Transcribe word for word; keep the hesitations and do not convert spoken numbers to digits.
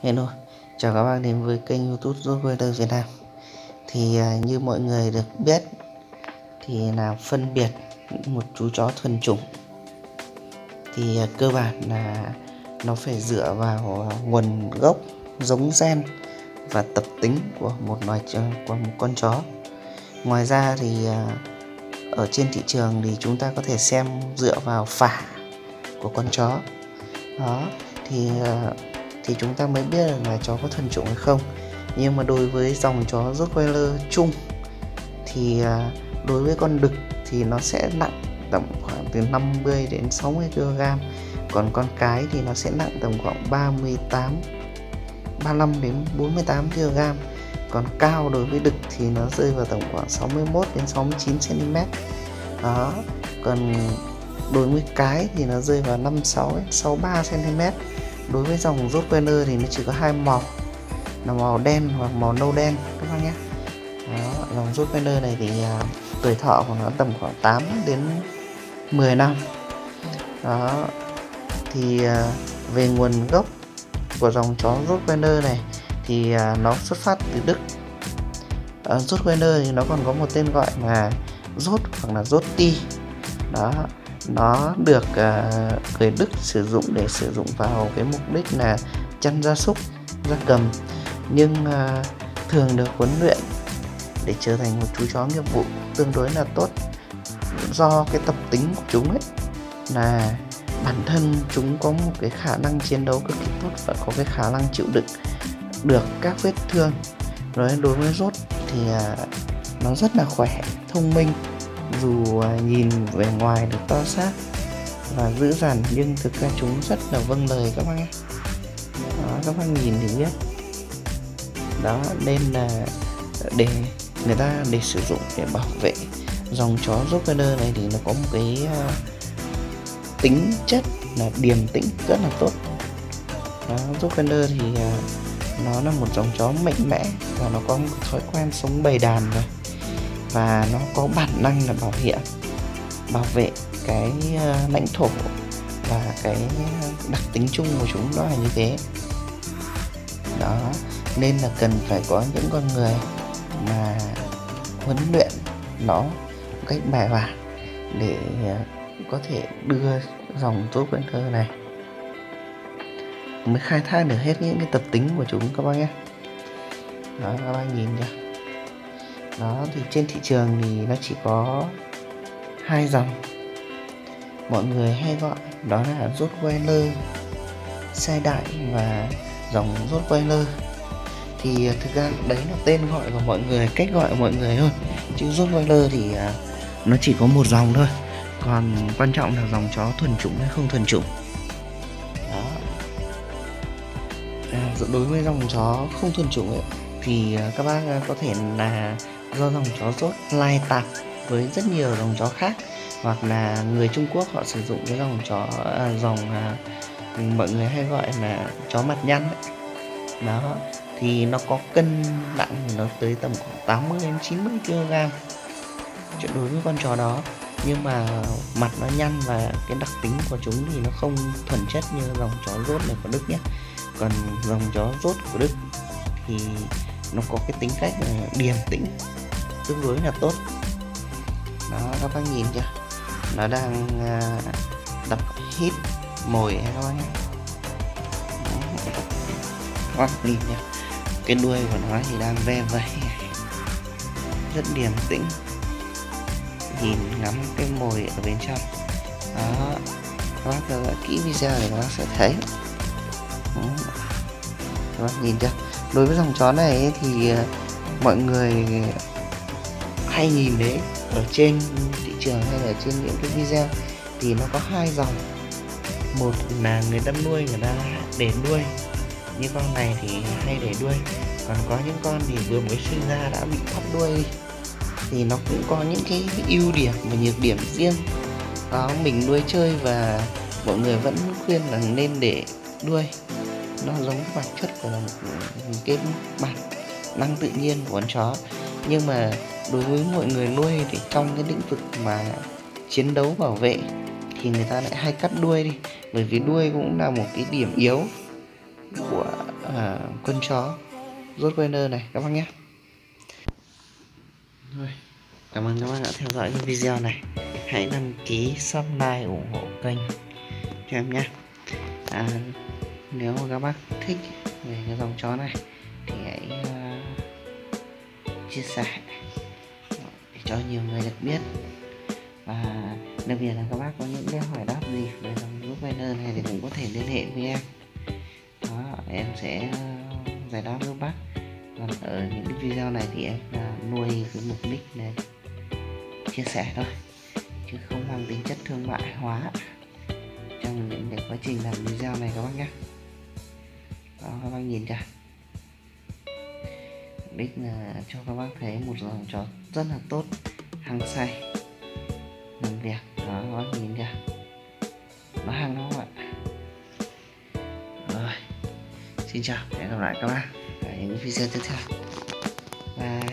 Hello, chào các bạn đến với kênh YouTube Rottweiler Việt Nam. Thì à, như mọi người được biết thì là phân biệt một chú chó thuần chủng thì à, cơ bản là nó phải dựa vào à, nguồn gốc, giống gen và tập tính của một loài của một con chó. Ngoài ra thì à, ở trên thị trường thì chúng ta có thể xem dựa vào phả của con chó. Đó thì à, thì chúng ta mới biết là chó có thuần chủng hay không. Nhưng mà đối với dòng chó Rottweiler chung thì đối với con đực thì nó sẽ nặng tầm khoảng từ năm mươi đến sáu mươi ki lô gam, còn con cái thì nó sẽ nặng tầm khoảng ba mươi tám ba mươi lăm đến bốn mươi tám ki lô gam. Còn cao đối với đực thì nó rơi vào tầm khoảng sáu mươi mốt đến sáu mươi chín xăng ti mét. Đó, còn đối với cái thì nó rơi vào năm mươi sáu đến sáu mươi ba xăng ti mét. Đối với dòng Rottweiler thì nó chỉ có hai màu là màu đen hoặc màu nâu đen các bác nhé. Đó, dòng Rottweiler này thì uh, tuổi thọ của nó tầm khoảng tám đến mười năm. Đó thì uh, về nguồn gốc của dòng chó Rottweiler này thì uh, nó xuất phát từ Đức. uh, Rottweiler thì nó còn có một tên gọi là Rốt hoặc là Rotti. Đó, nó được uh, người Đức sử dụng để sử dụng vào cái mục đích là chăn gia súc, gia cầm, nhưng uh, thường được huấn luyện để trở thành một chú chó nghiệp vụ tương đối là tốt, do cái tập tính của chúng ấy là bản thân chúng có một cái khả năng chiến đấu cực kỳ tốt và có cái khả năng chịu đựng được các vết thương. Rồi đối với Rốt thì uh, nó rất là khỏe, thông minh, dù uh, nhìn về ngoài được to xác và dữ dằn nhưng thực ra chúng rất là vâng lời các bác nhé. Đó, các bác nhìn thì biết. Đó nên là để người ta để sử dụng để bảo vệ dòng chó Rottweiler này thì nó có một cái uh, tính chất là điềm tĩnh rất là tốt. Đó, Rottweiler thì uh, nó là một dòng chó mạnh mẽ và nó có một thói quen sống bầy đàn rồi, và nó có bản năng là bảo vệ bảo vệ cái uh, lãnh thổ và cái đặc tính chung của chúng đó là như thế. Đó nên là cần phải có những con người mà huấn luyện nó một cách bài bản để có thể đưa dòng Rottweiler này mới khai thác được hết những cái tập tính của chúng các bác nhé. Đó, các bác nhìn chưa. Đó thì trên thị trường thì nó chỉ có hai dòng mọi người hay gọi, đó là Rottweiler Xe Đại và dòng Rottweiler. Thì thực ra đấy là tên gọi của mọi người, cách gọi của mọi người thôi, chứ Rottweiler thì uh, nó chỉ có một dòng thôi, còn quan trọng là dòng chó thuần chủng hay không thuần chủng. Đó. À, đối với dòng chó không thuần chủng ấy, thì uh, các bác uh, có thể là do dòng chó Rốt lai tạp với rất nhiều dòng chó khác, hoặc là người Trung Quốc họ sử dụng cái dòng chó uh, dòng uh, mọi người hay gọi là chó mặt nhăn ấy. Đó thì nó có cân nặng thì nó tới tầm khoảng tám mươi đến chín mươi ki lô gam đối với con chó đó, nhưng mà mặt nó nhăn và cái đặc tính của chúng thì nó không thuần chất như dòng chó Rốt này của Đức nhé. Còn dòng chó Rốt của Đức thì nó có cái tính cách là điềm tĩnh tương đối là tốt. Đó, các bác nhìn chưa, nó đang uh, tập hít mồi các bác nhé. Các bác nhìn nhé, cái đuôi của nó thì đang ve vẩy rất điềm tĩnh, nhìn ngắm cái mồi ở bên trong. Đó, các bác theo dõi kỹ video để các bác sẽ thấy. Đó. Các bác nhìn chưa, đối với dòng chó này ấy, thì uh, mọi người hay nhìn đấy ở trên thị trường hay là trên những cái video thì nó có hai dòng. Một là người ta nuôi, người ta để nuôi, như con này thì hay để đuôi, còn có những con thì vừa mới sinh ra đã bị thắt đuôi, thì nó cũng có những cái ưu điểm và nhược điểm riêng. Đó, mình nuôi chơi và mọi người vẫn khuyên là nên để đuôi, nó giống bản chất của một cái bản năng tự nhiên của con chó. Nhưng mà đối với mọi người nuôi thì trong cái lĩnh vực mà chiến đấu bảo vệ thì người ta lại hay cắt đuôi đi, bởi vì đuôi cũng là một cái điểm yếu của à, con chó Rottweiler này các bác nhé. Rồi, cảm ơn các bác đã theo dõi cái video này. Hãy đăng ký subscribe ủng hộ kênh cho em nhé. À, nếu mà các bác thích về cái dòng chó này thì hãy uh, chia sẻ để cho nhiều người được biết. Và đặc biệt là các bác có những cái hỏi đáp gì về dòng Rottweiler này thì cũng có thể liên hệ với em. Đó, em sẽ uh, giải đáp giúp bác. Còn ở những cái video này thì em uh, nuôi cái mục đích này chia sẻ thôi, chứ không mang tính chất thương mại hóa trong những cái quá trình làm video này các bác nhé. Đó, các bác nhìn kìa, mục đích là cho các bác thấy một dòng chó rất là tốt, hăng say làm việc. Đó, các bác nhìn kìa, nó hăng đúng không ạ? Rồi, xin chào, hẹn gặp lại các bác ở những video tiếp theo. Bye.